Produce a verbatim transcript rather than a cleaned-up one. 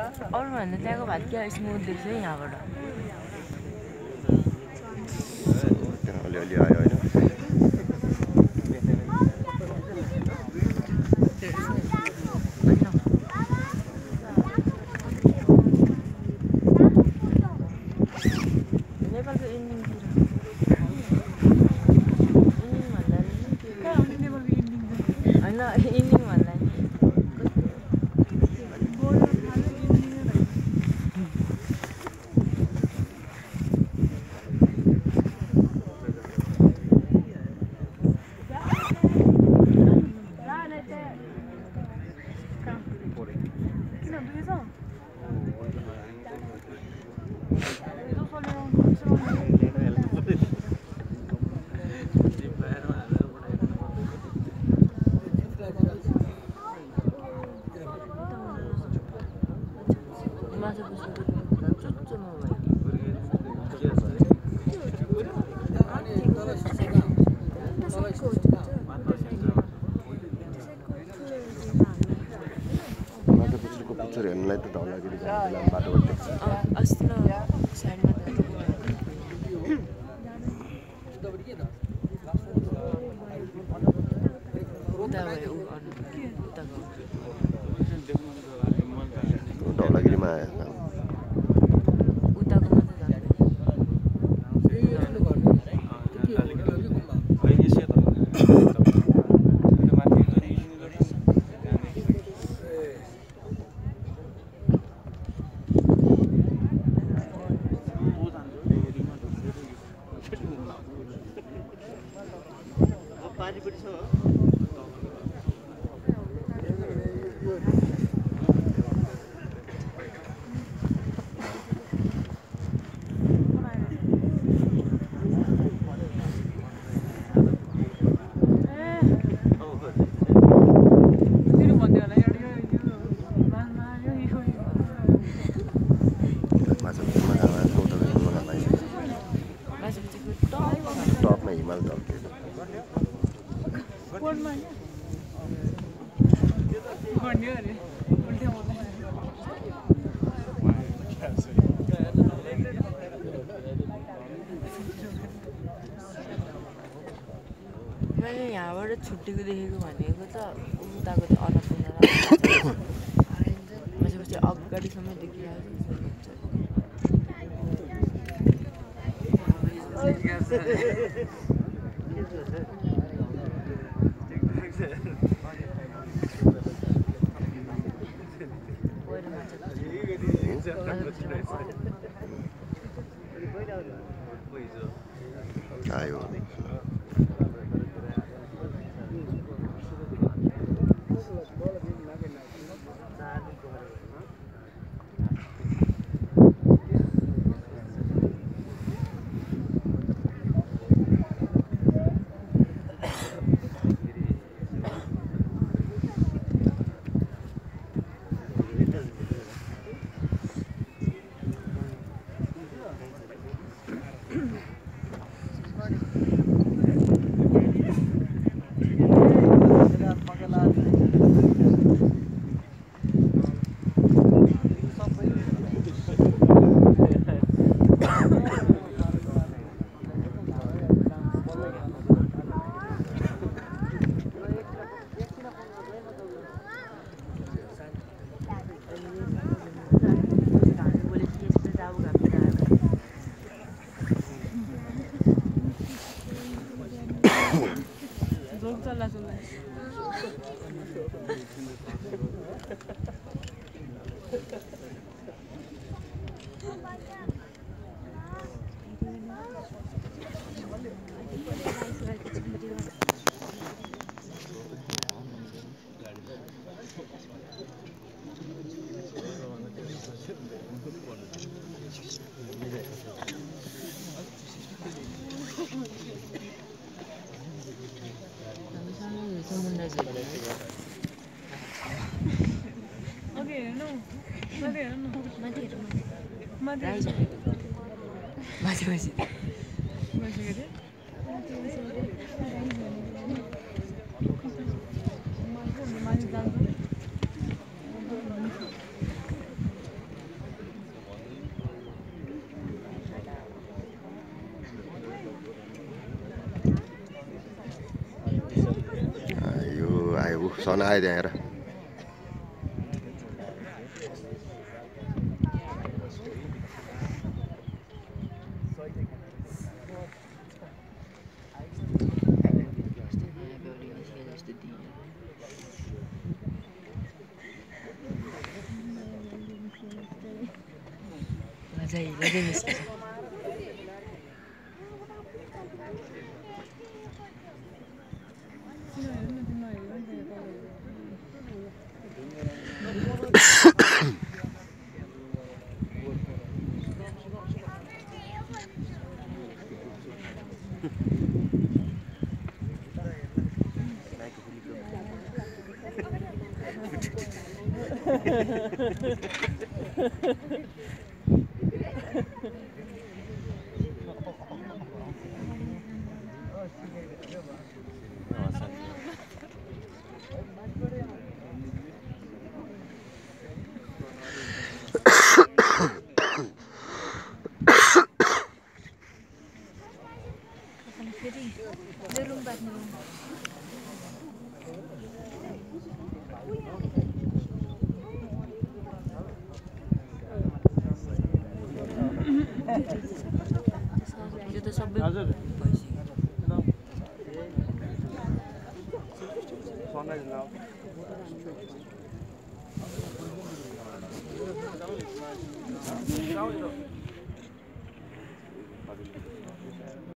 अरूभन्दा त्यहाँको भात क्या स्मुथ देख्छ है यहाँबाट अलिअलि आयो होइन नेपालको इन्डिङतिर होइन इन्डिङ भन्दा नि माछा पुछ्नुको चुच्चो नभए माछा पुछ्नुको पिक्चर हेर्नुलाई त धौलागिरी जाने बाटोबाट देख्छ अस्ति न साइडमा उता भयो उताको धौलागिरीमा आयो उताको मात्रै टपमा हिमाल झल्कियो मैले यहाँबाट छुट्टीको देखेको भनेको त उताको त्यो अन्नपूर्ण मान्छेपछि अगाडिसम्म देखिरहेको आयो माथि बसी सन आयो त्यहाँ हेर Lajai, lajai misalnya. Itu tuh sambil Sunrise now.